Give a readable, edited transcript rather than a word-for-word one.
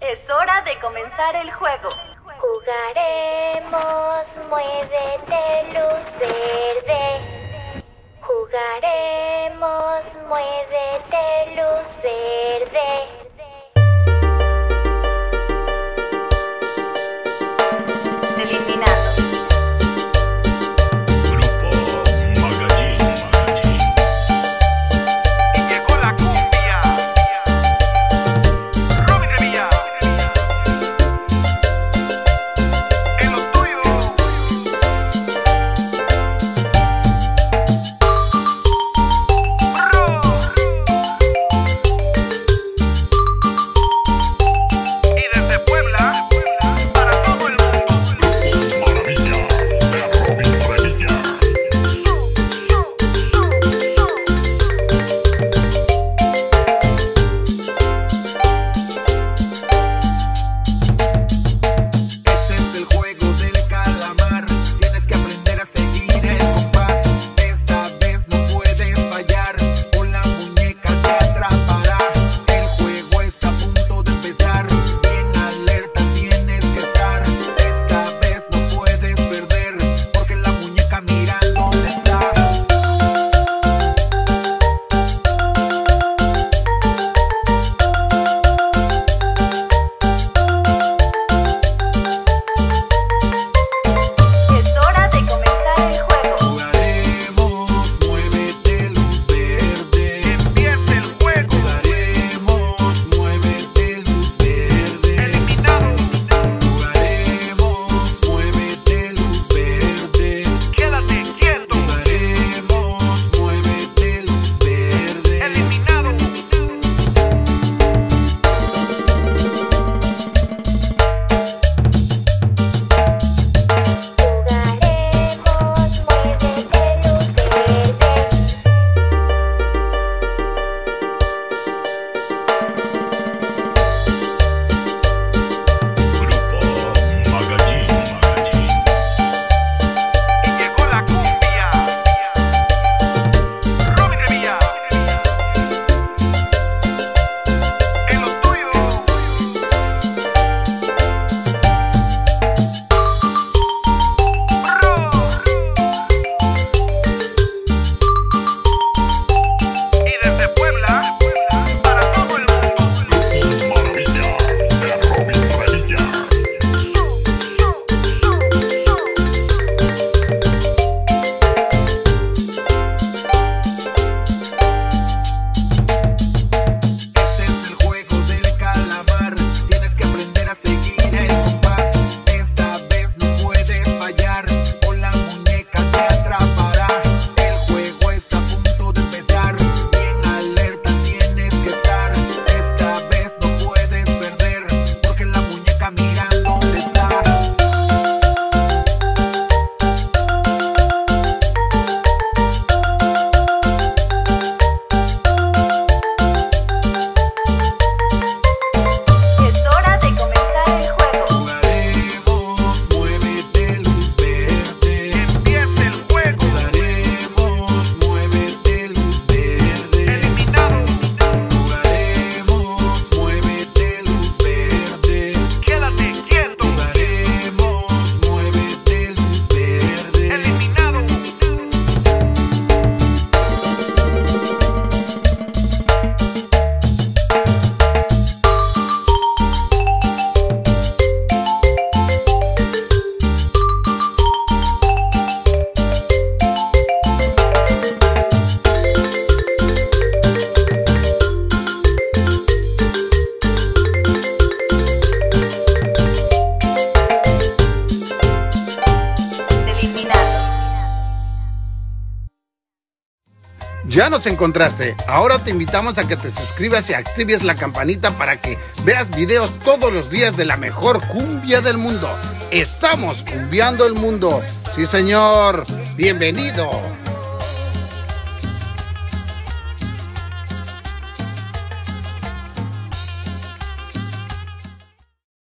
Es hora de comenzar el juego. Jugaremos, muévete luz verde. Jugaremos, muévete luz verde. Ya nos encontraste. Ahora te invitamos a que te suscribas y actives la campanita para que veas videos todos los días de la mejor cumbia del mundo. Estamos cumbiando el mundo. Sí, señor. Bienvenido.